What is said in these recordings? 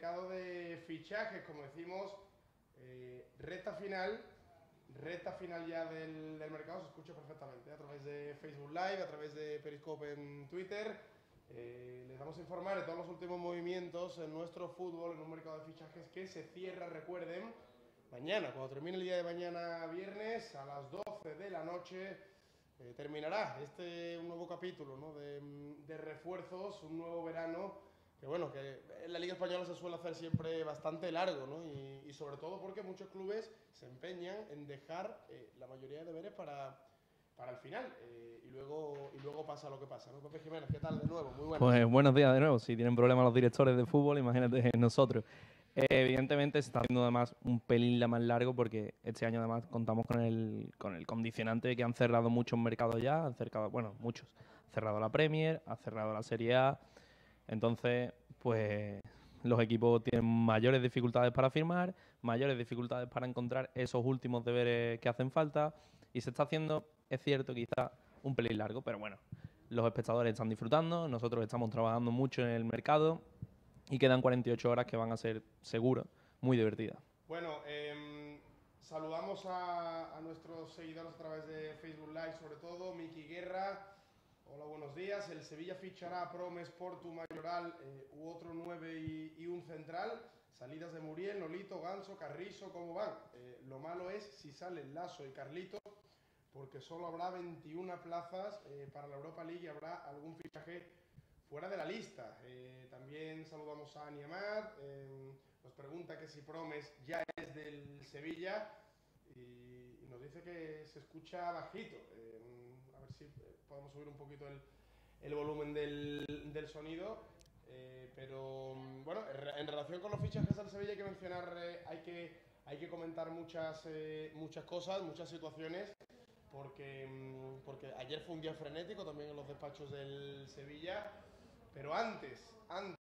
mercado de fichajes, como decimos, recta final ya del mercado. Se escucha perfectamente a través de Facebook Live, a través de Periscope en Twitter. Les vamos a informar de todos los últimos movimientos en nuestro fútbol, en un mercado de fichajes que se cierra, recuerden, mañana, cuando termine el día de mañana viernes, a las 12 de la noche, terminará un nuevo capítulo, ¿no?, de refuerzos, un nuevo verano, que bueno, que en la Liga Española se suele hacer siempre bastante largo, ¿no? Y sobre todo porque muchos clubes se empeñan en dejar la mayoría de deberes para el final, y luego pasa lo que pasa, ¿no? Pepe Jiménez, ¿qué tal de nuevo? Muy buenas. Pues buenos días de nuevo. Si tienen problemas los directores de fútbol, imagínate nosotros. Evidentemente se está haciendo además un pelín más largo porque este año además contamos con el condicionante de que han cerrado muchos mercados ya, muchos. Han cerrado la Premier, ha cerrado la Serie A, entonces pues los equipos tienen mayores dificultades para firmar, mayores dificultades para encontrar esos últimos deberes que hacen falta y se está haciendo, es cierto, quizá un pelín largo, pero bueno, los espectadores están disfrutando, nosotros estamos trabajando mucho en el mercado y quedan 48 horas que van a ser, seguro, muy divertidas. Bueno, saludamos a nuestros seguidores a través de Facebook Live, sobre todo, Miki Guerra. Hola, buenos días. El Sevilla fichará a Promes, Portu, Mayoral, u otro 9 y un central. Salidas de Muriel, Nolito, Ganso, Carrizo, ¿cómo van? Lo malo es si salen Lasso y Carlito, porque solo habrá 21 plazas para la Europa League y habrá algún fichaje fuera de la lista. También saludamos a Aniamar, nos pregunta que si Promes ya es del Sevilla y nos dice que se escucha bajito. A ver si podemos subir un poquito el volumen del sonido. Pero bueno, en relación con los fichajes al Sevilla hay que mencionar, hay que comentar muchas cosas, muchas situaciones. Porque ayer fue un día frenético también en los despachos del Sevilla, pero antes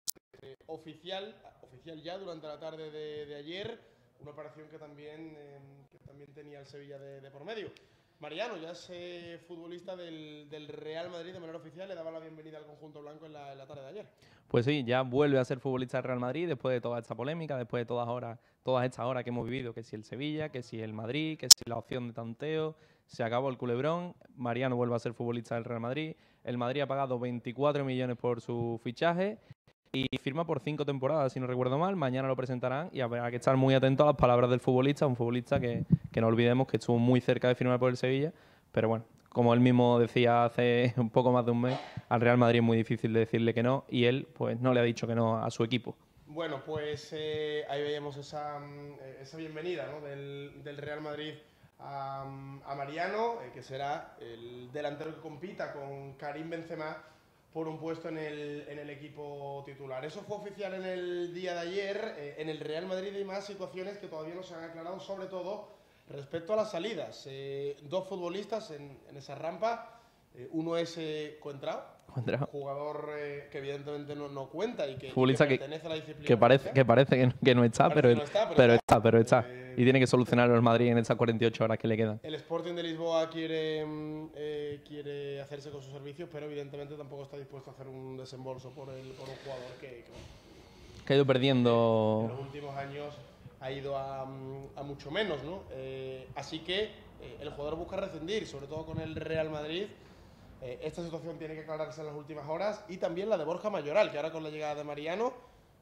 oficial ya durante la tarde de ayer, una operación que también tenía el Sevilla de por medio. Mariano ya es futbolista del Real Madrid de manera oficial, le daba la bienvenida al conjunto blanco en la tarde de ayer. Pues sí, ya vuelve a ser futbolista del Real Madrid después de toda esta polémica, después de todas estas horas que hemos vivido, que si el Sevilla, que si el Madrid, que si la opción de tanteo, se acabó el culebrón, Mariano vuelve a ser futbolista del Real Madrid, el Madrid ha pagado 24 millones por su fichaje y firma por 5 temporadas, si no recuerdo mal, mañana lo presentarán y habrá que estar muy atento a las palabras del futbolista, un futbolista que no olvidemos que estuvo muy cerca de firmar por el Sevilla, pero bueno, como él mismo decía hace un poco más de un mes, al Real Madrid es muy difícil de decirle que no y él pues no le ha dicho que no a su equipo. Bueno, pues ahí veíamos esa bienvenida, ¿no?, del Real Madrid a Mariano, que será el delantero que compita con Karim Benzema por un puesto en el equipo titular. Eso fue oficial en el día de ayer. En el Real Madrid hay más situaciones que todavía no se han aclarado, sobre todo respecto a las salidas. 2 futbolistas en esa rampa. Uno es Coentrao, jugador que evidentemente no cuenta y que pertenece a la disciplina. Que parece que no está, pero está. Y tiene que solucionarlo el Madrid en esas 48 horas que le quedan. El Sporting de Lisboa quiere hacerse con sus servicios, pero evidentemente tampoco está dispuesto a hacer un desembolso por un jugador que ha ido perdiendo. En los últimos años ha ido a mucho menos, ¿no? Así que el jugador busca rescindir, sobre todo con el Real Madrid. Esta situación tiene que aclararse en las últimas horas y también la de Borja Mayoral, que ahora con la llegada de Mariano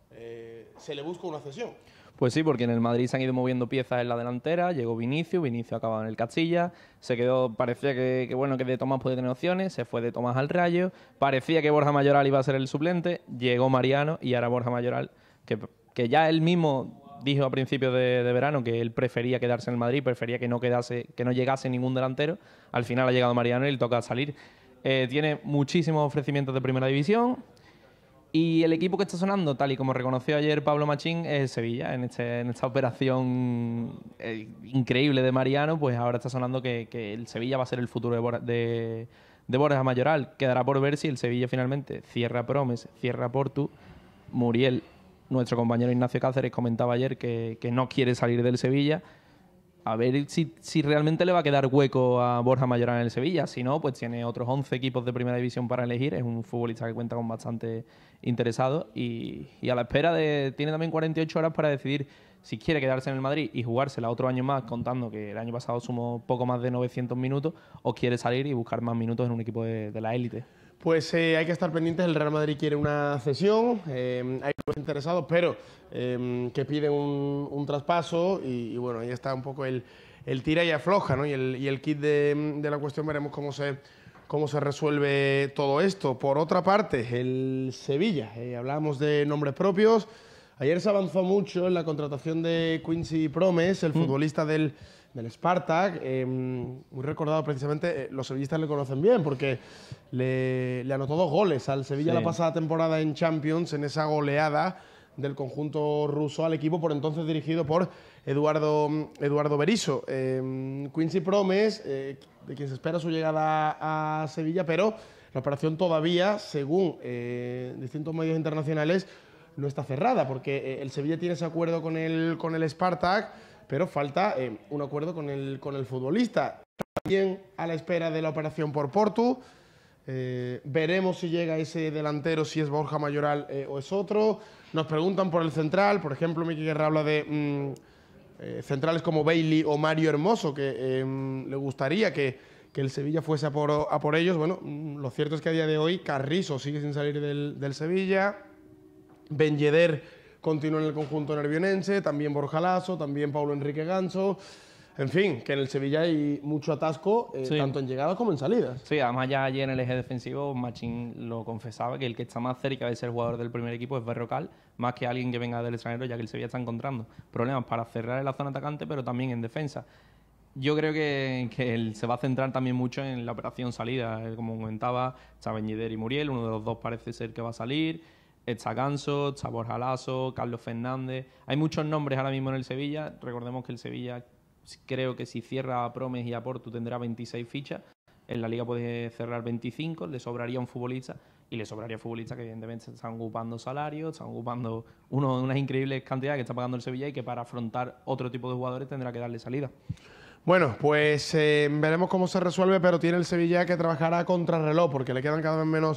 se le busca una cesión. Pues sí, porque en el Madrid se han ido moviendo piezas en la delantera, llegó Vinicius acababa en el Castilla, se quedó, parecía que de Tomás podía tener opciones, se fue de Tomás al Rayo, parecía que Borja Mayoral iba a ser el suplente, llegó Mariano y ahora Borja Mayoral, que ya él mismo dijo a principios de verano que él prefería quedarse en el Madrid, prefería que no llegase ningún delantero, al final ha llegado Mariano y le toca salir. Tiene muchísimos ofrecimientos de primera división y el equipo que está sonando, tal y como reconoció ayer Pablo Machín, es el Sevilla. En esta operación increíble de Mariano, pues ahora está sonando que el Sevilla va a ser el futuro de Borja Mayoral. Quedará por ver si el Sevilla finalmente cierra Promes, cierra Portu. Muriel, nuestro compañero Ignacio Cáceres, comentaba ayer que no quiere salir del Sevilla. a ver si realmente le va a quedar hueco a Borja Mayoral en el Sevilla. Si no, pues tiene otros 11 equipos de primera división para elegir. Es un futbolista que cuenta con bastante interesados y a la espera tiene también 48 horas para decidir si quiere quedarse en el Madrid y jugársela otro año más, contando que el año pasado sumó poco más de 900 minutos, o quiere salir y buscar más minutos en un equipo de la élite. Pues hay que estar pendientes. El Real Madrid quiere una cesión, hay clubes interesados, pero que piden un traspaso y bueno, ahí está un poco el tira y afloja, ¿no? Y el kit de la cuestión, veremos cómo se resuelve todo esto. Por otra parte, el Sevilla, hablábamos de nombres propios. Ayer se avanzó mucho en la contratación de Quincy Promes, el futbolista del Spartak, muy recordado precisamente. Los sevillistas le conocen bien porque le anotó 2 goles al Sevilla la pasada temporada en Champions, en esa goleada del conjunto ruso al equipo por entonces dirigido por Eduardo Berizzo. Quincy Promes, de quien se espera su llegada a Sevilla, pero la operación todavía, según distintos medios internacionales, no está cerrada, porque el Sevilla tiene ese acuerdo con el Spartak, pero falta un acuerdo con el futbolista. También a la espera de la operación por Portu. Veremos si llega ese delantero, si es Borja Mayoral o es otro. Nos preguntan por el central, por ejemplo, Miki Guerra habla de centrales como Bailey o Mario Hermoso, que le gustaría que el Sevilla fuese a por ellos. Bueno, lo cierto es que a día de hoy Carrizo sigue sin salir del Sevilla. Ben Yedder continúa en el conjunto nervionense, también Borja Lasso, también Paulo Enrique Ganso. En fin, que en el Sevilla hay mucho atasco, tanto en llegadas como en salidas. Sí, además ya ayer en el eje defensivo Machín lo confesaba, que el que está más cerca de ser jugador del primer equipo es Berrocal, más que alguien que venga del extranjero, ya que el Sevilla está encontrando problemas para cerrar en la zona atacante, pero también en defensa. Yo creo que él se va a centrar también mucho en la operación salida. Como comentaba, está Ben Yedder y Muriel, uno de los dos parece ser que va a salir. Está Ganso, está Borja Lasso, Carlos Fernández. Hay muchos nombres ahora mismo en el Sevilla. Recordemos que el Sevilla, creo que si cierra a Promes y a Portu, tendrá 26 fichas. En la Liga puede cerrar 25, le sobraría un futbolista. Y le sobraría futbolistas que evidentemente se están ocupando salarios, están ocupando unas increíbles cantidades que está pagando el Sevilla y que para afrontar otro tipo de jugadores tendrá que darle salida. Bueno, pues veremos cómo se resuelve, pero tiene el Sevilla que trabajar a contrarreloj porque le queda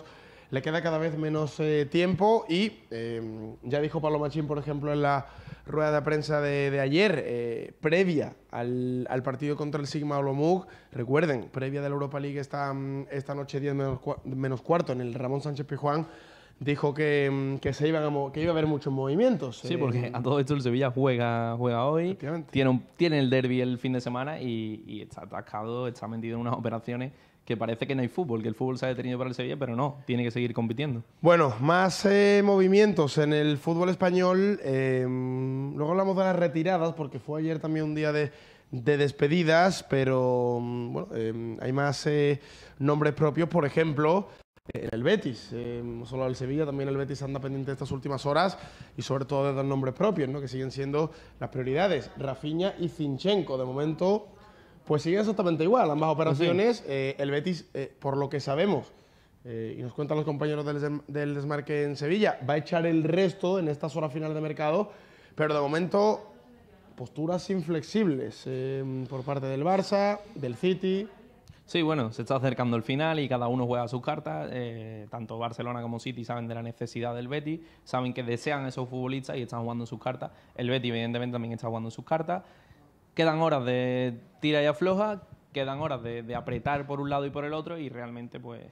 cada vez menos tiempo y ya dijo Pablo Machín, por ejemplo, en la rueda de prensa de ayer, previa al partido contra el Sigma Olomouc, recuerden, previa de la Europa League esta noche 10 menos cuarto en el Ramón Sánchez Pizjuán, dijo que iba a haber muchos movimientos. Sí, porque a todo esto el Sevilla juega hoy, tiene el derbi el fin de semana y está atascado, está metido en unas operaciones que parece que no hay fútbol, que el fútbol se ha detenido para el Sevilla, pero no, tiene que seguir compitiendo. Bueno, más movimientos en el fútbol español. Luego hablamos de las retiradas, porque fue ayer también un día de despedidas, pero bueno, hay más nombres propios, por ejemplo, en el Betis. No solo el Sevilla, también el Betis anda pendiente de estas últimas horas y sobre todo de dos nombres propios, ¿no?, que siguen siendo las prioridades, Rafinha y Zinchenko. De momento, pues siguen exactamente igual, ambas operaciones. Sí. El Betis, por lo que sabemos, y nos cuentan los compañeros del Desmarque en Sevilla, va a echar el resto en estas horas finales de mercado, pero de momento posturas inflexibles por parte del Barça, del City. Sí, bueno, se está acercando el final y cada uno juega sus cartas. Tanto Barcelona como City saben de la necesidad del Betis, saben que desean esos futbolistas y están jugando sus cartas. El Betis evidentemente también está jugando sus cartas. Quedan horas de tira y afloja, quedan horas de apretar por un lado y por el otro y realmente pues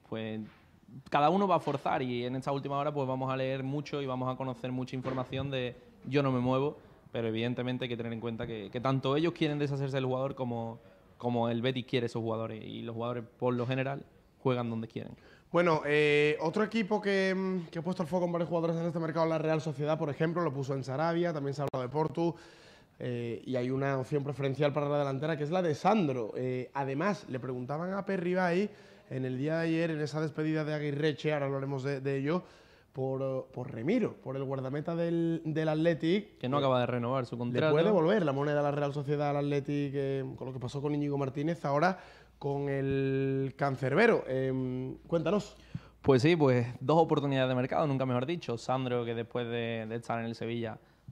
cada uno va a forzar y en esta última hora pues vamos a leer mucho y vamos a conocer mucha información de yo no me muevo, pero evidentemente hay que tener en cuenta que tanto ellos quieren deshacerse del jugador como el Betis quiere esos jugadores y los jugadores por lo general juegan donde quieren. Bueno, otro equipo que ha puesto el foco en varios jugadores en este mercado, la Real Sociedad, por ejemplo, lo puso en Sarabia, también se ha hablado de Portu. Y hay una opción preferencial para la delantera que es la de Sandro. Además, le preguntaban a Perribay en el día de ayer, en esa despedida de Aguirreche, ahora hablaremos de ello, por Remiro, por el guardameta del Athletic. Que no acaba de renovar su contrato. Le puede devolver la moneda a la Real Sociedad al Athletic, con lo que pasó con Íñigo Martínez, ahora con el cancerbero. Cuéntanos. Pues sí, pues dos oportunidades de mercado, nunca mejor dicho. Sandro, que después de estar en el Sevilla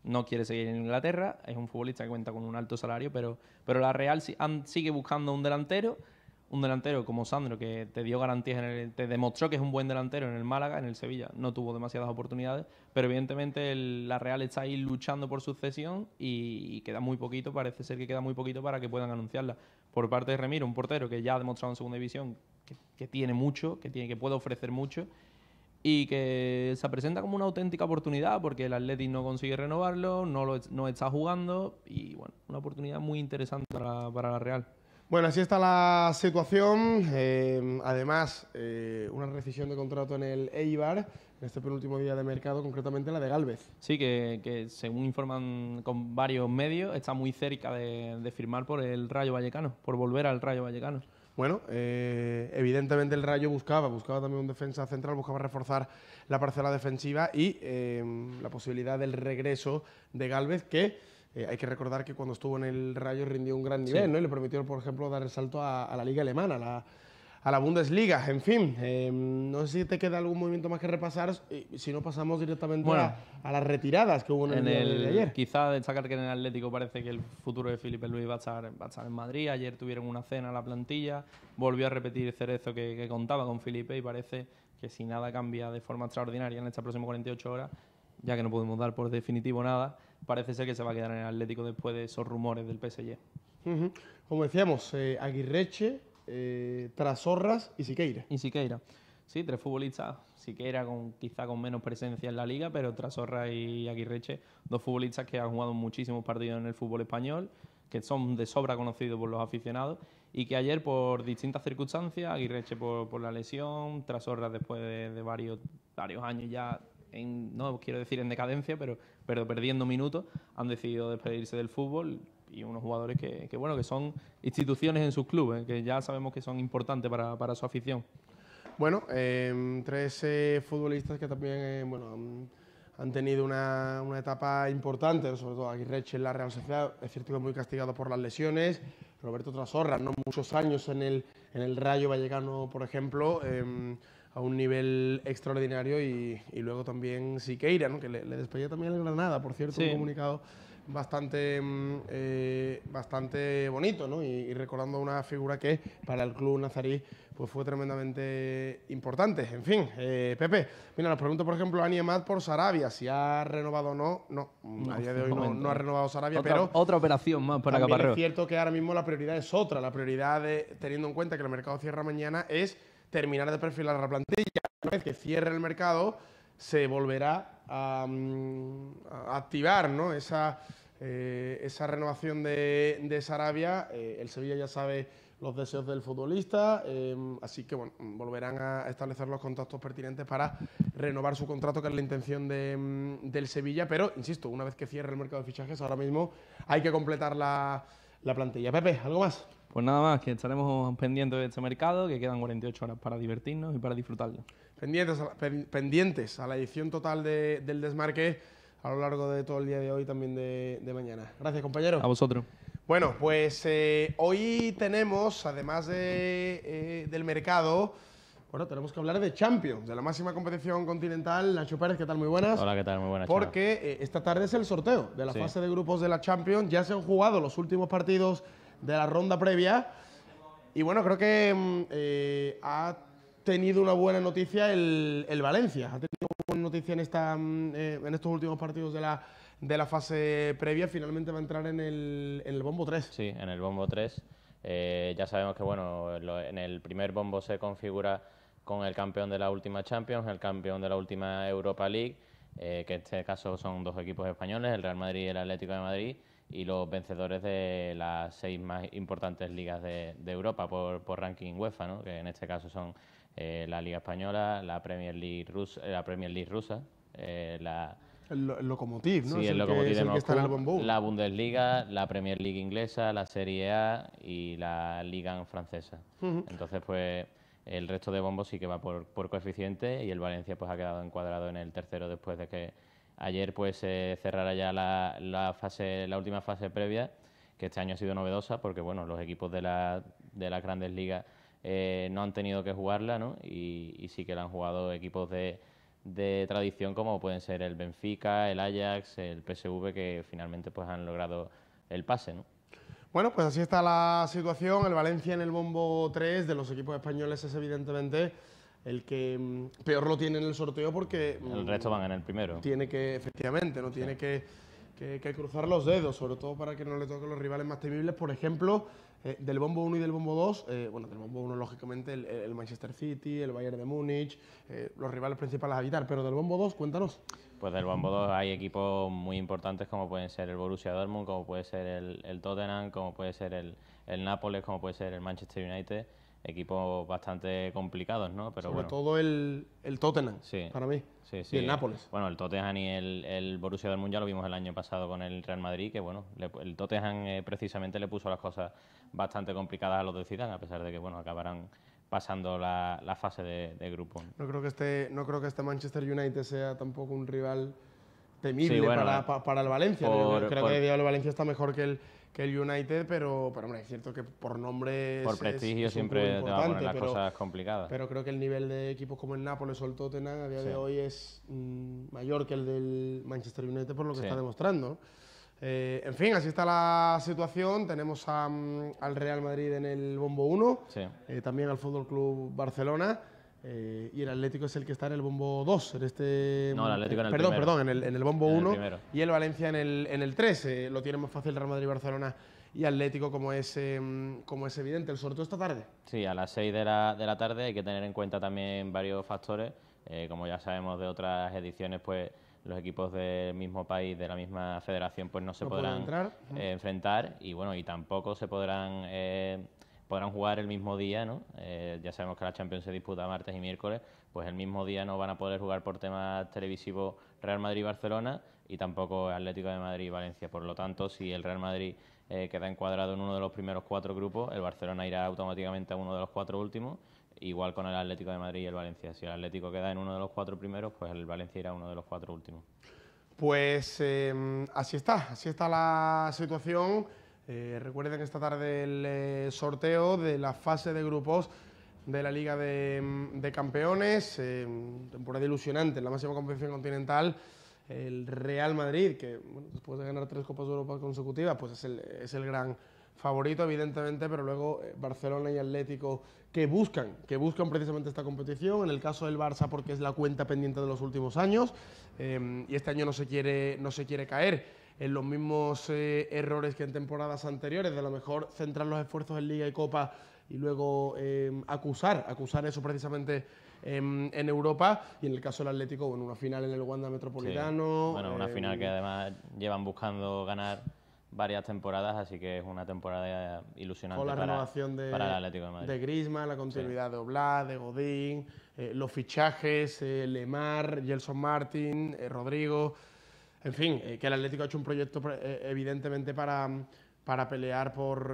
no quiere seguir en Inglaterra, es un futbolista que cuenta con un alto salario, pero la Real sigue buscando un delantero como Sandro, que te dio garantías, te demostró que es un buen delantero en el Málaga, en el Sevilla no tuvo demasiadas oportunidades, pero evidentemente la Real está ahí luchando por sucesión y queda muy poquito, parece ser que queda muy poquito para que puedan anunciarla. Por parte de Remiro, un portero que ya ha demostrado en segunda división que tiene mucho, que puede ofrecer mucho, y que se presenta como una auténtica oportunidad porque el Athletic no consigue renovarlo, no está jugando, y bueno, una oportunidad muy interesante para la Real. Bueno, así está la situación. Además, una rescisión de contrato en el Eibar, en este penúltimo día de mercado, concretamente la de Gálvez. Sí, que según informan con varios medios, está muy cerca de firmar por el Rayo Vallecano, por volver al Rayo Vallecano. Bueno, evidentemente el Rayo buscaba también un defensa central, buscaba reforzar la parcela defensiva y la posibilidad del regreso de Gálvez, que hay que recordar que cuando estuvo en el Rayo rindió un gran nivel, ¿no? Y le permitió, por ejemplo, dar el salto a la Liga Alemana, a la Bundesliga. En fin, no sé si te queda algún movimiento más que repasar, si no pasamos directamente a las retiradas que hubo en el día de ayer. Quizá destacar que en el Atlético parece que el futuro de Filipe Luis va a estar en Madrid. Ayer tuvieron una cena a la plantilla, volvió a repetir Cerezo que contaba con Filipe, y parece que si nada cambia de forma extraordinaria en estas próximas 48 horas, ya que no podemos dar por definitivo nada, parece ser que se va a quedar en el Atlético después de esos rumores del PSG. Como decíamos, Aguirreche, Trasorras y Siqueira. Sí, 3 futbolistas. Siqueira quizá con menos presencia en la liga, pero Trasorras y Aguirreche, 2 futbolistas que han jugado muchísimos partidos en el fútbol español, que son de sobra conocidos por los aficionados, y que ayer, por distintas circunstancias, Aguirreche por la lesión, Trasorras después de varios años ya, no quiero decir en decadencia, pero perdiendo minutos, han decidido despedirse del fútbol, y unos jugadores que son instituciones en sus clubes, que ya sabemos que son importantes para su afición. Bueno, 3 futbolistas que también han tenido una etapa importante, sobre todo Aguirreche en la Real Sociedad, es cierto que muy castigado por las lesiones. Roberto Trasorras, ¿no? Muchos años en el Rayo Vallecano, por ejemplo, a un nivel extraordinario, y luego también Siqueira, ¿no? Que le despedía también el Granada, por cierto, sí. Un comunicado bastante bonito, ¿no? Y recordando una figura que para el club nazarí pues fue tremendamente importante. En fin, Pepe, mira, nos pregunta, por ejemplo, Ani Emad por Sarabia, si ha renovado o no. No, a día de hoy no ha renovado Sarabia, pero otra operación más para Caparrós. Es cierto que ahora mismo la prioridad es otra. La prioridad, teniendo en cuenta que el mercado cierra mañana, es terminar de perfilar la plantilla. Una vez que cierre el mercado, se volverá a activar, ¿no? esa renovación de Sarabia. El Sevilla ya sabe los deseos del futbolista, así que bueno, volverán a establecer los contactos pertinentes para renovar su contrato, que es la intención del Sevilla, pero insisto, una vez que cierre el mercado de fichajes, ahora mismo hay que completar la plantilla. Pepe, ¿algo más? Pues nada más, que estaremos pendientes de este mercado, que quedan 48 horas para divertirnos y para disfrutarlo. Pendientes a la edición total del Desmarque a lo largo de todo el día de hoy, también de mañana. Gracias, compañero. A vosotros. Bueno, pues hoy tenemos, además del mercado, bueno, tenemos que hablar de Champions, de la máxima competición continental. Nacho Pérez, ¿qué tal? Muy buenas. Hola, ¿qué tal? Muy buenas. Porque esta tarde es el sorteo de la fase de grupos de la Champions. Ya se han jugado los últimos partidos de la ronda previa. Y bueno, creo que ha tenido una buena noticia el Valencia. Ha tenido una buena noticia en estos últimos partidos de la fase previa. Finalmente va a entrar en el bombo 3. Sí, en el bombo 3. Ya sabemos que bueno, en el primer bombo se configura con el campeón de la última Champions, el campeón de la última Europa League, que en este caso son 2 equipos españoles, el Real Madrid y el Atlético de Madrid, y los vencedores de las 6 más importantes ligas de Europa por ranking UEFA, ¿no? Que en este caso son la Liga Española, la Premier League rusa, el Lokomotiv, ¿no? Sí, es el Lokomotiv de Moscú, la Bundesliga, la Premier League inglesa, la Serie A y la Liga francesa. Entonces, pues, el resto de bombos sí que va por coeficiente, y el Valencia pues ha quedado encuadrado en el tercero después de que ayer pues se cerrara ya la última fase previa, que este año ha sido novedosa porque bueno, los equipos de las grandes ligas no han tenido que jugarla, ¿no? Y sí que la han jugado equipos de de tradición como pueden ser el Benfica, el Ajax, el PSV, que finalmente pues han logrado el pase, ¿no? Bueno, pues así está la situación. El Valencia en el bombo 3 de los equipos españoles es evidentemente el que peor lo tiene en el sorteo porque... El resto van en el primero. Tiene que, efectivamente, ¿no? Tiene que cruzar los dedos, sobre todo para que no le toquen los rivales más temibles. Por ejemplo, del bombo 1 y del bombo 2, bueno, del bombo 1 lógicamente el Manchester City, el Bayern de Múnich, los rivales principales a evitar, pero del bombo 2, cuéntanos. Pues del bombo 2 hay equipos muy importantes como pueden ser el Borussia Dortmund, como puede ser el Tottenham, como puede ser el Nápoles, como puede ser el Manchester United, equipos bastante complicados, ¿no? Pero sobre bueno, todo el Tottenham, sí, para mí, sí, sí. y el Nápoles. Bueno, el Tottenham y el Borussia Dortmund ya lo vimos el año pasado con el Real Madrid, que bueno, el Tottenham precisamente le puso las cosas bastante complicadas a los de Zidane, a pesar de que bueno, acabarán pasando la fase de grupo. No creo que este Manchester United sea tampoco un rival temible, Sí, bueno, para el Valencia. por- Creo por- que el Valencia está mejor que el United, pero hombre, es cierto que por nombre Por es prestigio un siempre club te va a poner importante, las cosas complicadas. pero creo que el nivel de equipos como el Nápoles o el Tottenham a día Sí. de hoy es mayor que el del Manchester United por lo que Sí. está demostrando, ¿no? En fin, así está la situación. Tenemos al Real Madrid en el bombo 1, Sí. también al Fútbol Club Barcelona. Y el Atlético es el que está en el bombo 2. En este, No, el Atlético en el perdón, primero. perdón, en el bombo En el 1. primero. Y el Valencia en el 3. Lo tiene más fácil Real Madrid, Barcelona y Atlético, como es evidente. El sorteo esta tarde. Sí, a las 6 de la tarde hay que tener en cuenta también varios factores. Como ya sabemos de otras ediciones, pues los equipos del mismo país, de la misma federación, pues no se No pueden podrán entrar. enfrentar y bueno, y tampoco se podrán jugar el mismo día, ¿no? Ya sabemos que la Champions se disputa martes y miércoles, pues el mismo día no van a poder jugar por temas televisivos Real Madrid y Barcelona y tampoco Atlético de Madrid y Valencia. Por lo tanto, si el Real Madrid queda encuadrado en uno de los primeros 4 grupos, el Barcelona irá automáticamente a uno de los 4 últimos, igual con el Atlético de Madrid y el Valencia. Si el Atlético queda en uno de los 4 primeros, pues el Valencia irá a uno de los 4 últimos. Pues así está la situación. Recuerden esta tarde el sorteo de la fase de grupos de la Liga de Campeones. Temporada ilusionante en la máxima competición continental. El Real Madrid, que bueno, después de ganar 3 Copas de Europa consecutivas, pues es el gran favorito, evidentemente, pero luego Barcelona y Atlético que buscan precisamente esta competición. En el caso del Barça, porque es la cuenta pendiente de los últimos años, y este año no se quiere caer en los mismos errores que en temporadas anteriores, de a lo mejor centrar los esfuerzos en Liga y Copa y luego acusar eso precisamente en Europa. Y en el caso del Atlético, bueno, una final en el Wanda Metropolitano. Sí. Bueno, una final que además llevan buscando ganar varias temporadas, así que es una temporada ilusionante con la renovación para el Atlético de Madrid. de Griezmann, la continuidad de Oblak, de Godín, los fichajes, Lemar, Gelson Martin, Rodrigo. En fin, que el Atlético ha hecho un proyecto evidentemente para pelear por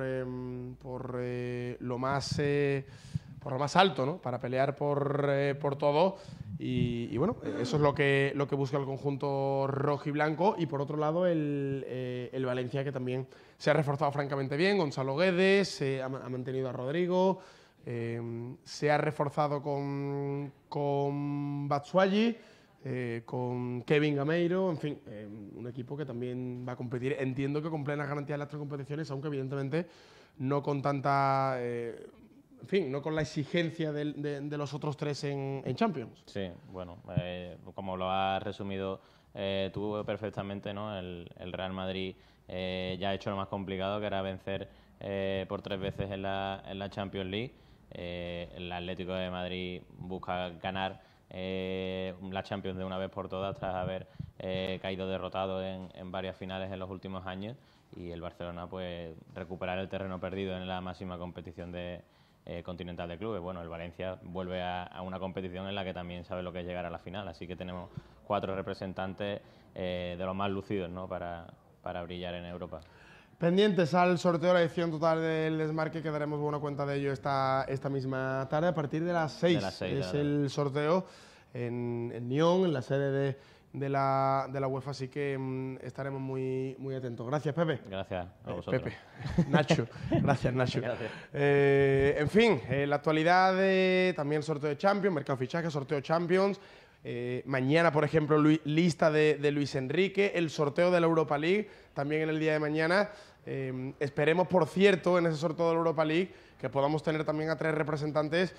lo más alto, ¿no? Para pelear por todo. Y bueno, eso es lo que busca el conjunto rojo y blanco. Y por otro lado, el Valencia, que también se ha reforzado francamente bien. Gonzalo Guedes ha mantenido a Rodrigo, se ha reforzado con Batshuayi, con Kevin Gameiro, en fin, un equipo que también va a competir, entiendo que con plenas garantías en las 3 competiciones, aunque evidentemente no con tanta, en fin, no con la exigencia de los otros 3 en Champions. Sí, bueno, como lo has resumido tú perfectamente, ¿no? El Real Madrid ya ha hecho lo más complicado, que era vencer por 3 veces en la Champions League. El Atlético de Madrid busca ganar la Champions de una vez por todas tras haber caído derrotado en varias finales en los últimos años, y el Barcelona pues recuperar el terreno perdido en la máxima competición continental de clubes. Bueno, el Valencia vuelve a una competición en la que también sabe lo que es llegar a la final, así que tenemos 4 representantes de los más lucidos, ¿no? para brillar en Europa. Pendientes al sorteo, la edición total del desmarque, que daremos buena cuenta de ello esta misma tarde a partir de las 6. Es el sorteo en Nyon, en la sede de la UEFA, así que estaremos muy atentos. Gracias, Pepe. Gracias a vosotros. Pepe. Nacho. Gracias, Nacho. Gracias. En fin, la actualidad, también sorteo de Champions, mercado de fichajes, sorteo Champions. Mañana, por ejemplo, lista de Luis Enrique, el sorteo de la Europa League, también en el día de mañana. Esperemos, por cierto, en ese sorteo de la Europa League, que podamos tener también a 3 representantes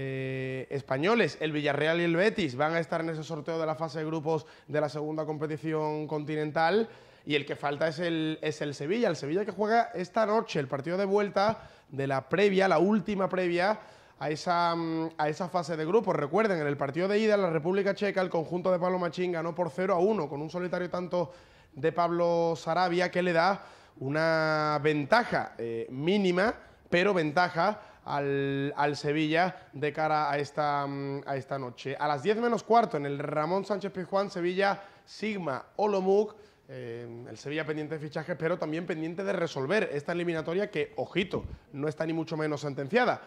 españoles. El Villarreal y el Betis van a estar en ese sorteo de la fase de grupos de la segunda competición continental. Y el que falta es el Sevilla. El Sevilla que juega esta noche el partido de vuelta de la previa, la última previa a esa fase de grupos. Recuerden, en el partido de ida en la República Checa, el conjunto de Pablo Machín ganó por 0-1 con un solitario tanto de Pablo Sarabia, que le da una ventaja mínima, pero ventaja al Sevilla de cara a esta noche. A las 10 menos cuarto, en el Ramón Sánchez Pizjuán, Sevilla Sigma Olomouc. El Sevilla pendiente de fichajes, pero también pendiente de resolver esta eliminatoria que, ojito, no está ni mucho menos sentenciada.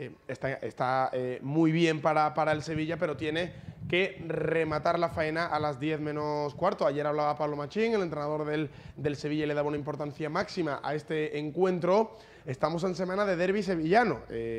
Está muy bien para el Sevilla, pero tiene que rematar la faena a las 10 menos cuarto. Ayer hablaba Pablo Machín, el entrenador del Sevilla, y le daba una importancia máxima a este encuentro. Estamos en semana de derbi sevillano.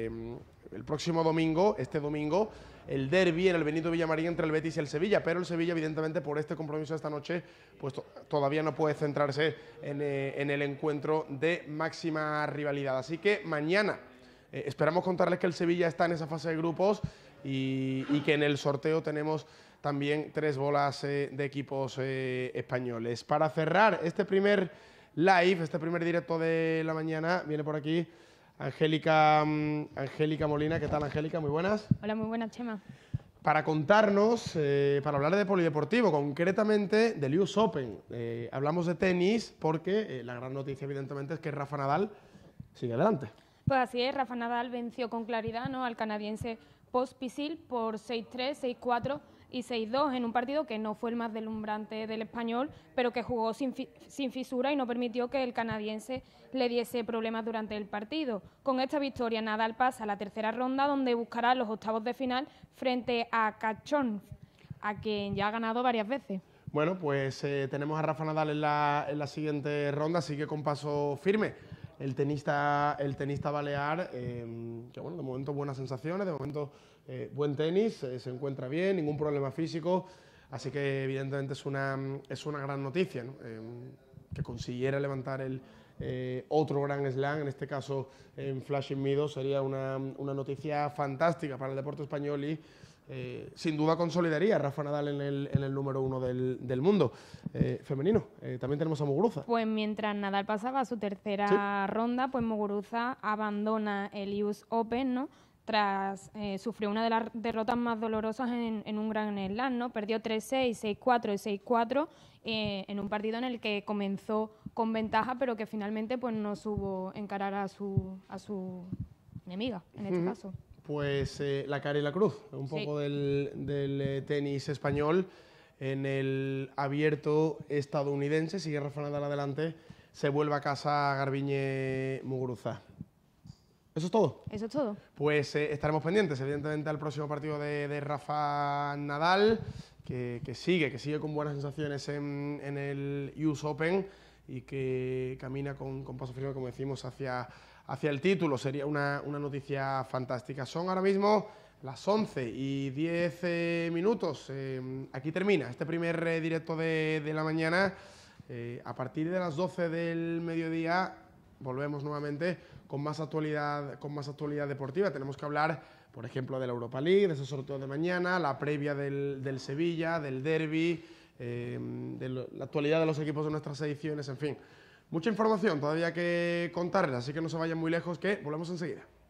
El próximo domingo, este domingo, el derbi en el Benito Villamarín entre el Betis y el Sevilla, pero el Sevilla, evidentemente, por este compromiso de esta noche, pues todavía no puede centrarse en el encuentro de máxima rivalidad. Así que mañana esperamos contarles que el Sevilla está en esa fase de grupos y que en el sorteo tenemos también 3 bolas de equipos españoles. Para cerrar este primer live, este primer directo de la mañana, viene por aquí Angélica Molina. ¿Qué tal, Angélica? Muy buenas. Hola, muy buenas, Chema. Para contarnos, para hablar de polideportivo, concretamente del US Open. Hablamos de tenis porque la gran noticia, evidentemente, es que Rafa Nadal sigue adelante. Pues así es, Rafa Nadal venció con claridad, ¿no?, al canadiense Pospisil por 6-3, 6-4 y 6-2 en un partido que no fue el más deslumbrante del español, pero que jugó sin fisura y no permitió que el canadiense le diese problemas durante el partido. Con esta victoria, Nadal pasa a la tercera ronda, donde buscará los octavos de final frente a Khachanov, a quien ya ha ganado varias veces. Bueno, pues tenemos a Rafa Nadal en la siguiente ronda, sigue con paso firme el tenista balear, que bueno, de momento buenas sensaciones, de momento buen tenis, se encuentra bien, ningún problema físico, así que evidentemente es una gran noticia, ¿no? Que consiguiera levantar otro Grand Slam, en este caso en Flushing Meadows, sería una noticia fantástica para el deporte español y sin duda consolidaría a Rafa Nadal en el número 1 del mundo femenino. También tenemos a Muguruza. Pues mientras Nadal pasaba a su tercera ronda, pues Muguruza abandona el US Open, ¿no?, tras sufrió una de las derrotas más dolorosas en un Grand Slam, ¿no? Perdió 3-6, 6-4 y 6-4 en un partido en el que comenzó con ventaja, pero que finalmente pues no supo encarar a su enemiga, en este caso. Pues la cara y la cruz, un poco del tenis español. En el abierto estadounidense sigue Rafa Nadal adelante, se vuelve a casa Garbiñe Muguruza. ¿Eso es todo? Eso es todo. Pues estaremos pendientes, evidentemente, al próximo partido de Rafa Nadal, que sigue con buenas sensaciones en el US Open y que camina con paso firme, como decimos, hacia el título. Sería una noticia fantástica. Son ahora mismo las 11:10. Aquí termina este primer directo de la mañana. A partir de las 12 del mediodía volvemos nuevamente con más actualidad deportiva. Tenemos que hablar, por ejemplo, de la Europa League, de ese sorteo de mañana, la previa del Sevilla, del derbi, de la actualidad de los equipos de nuestras ediciones, en fin. Mucha información todavía que contarles, así que no se vayan muy lejos, que volvemos enseguida.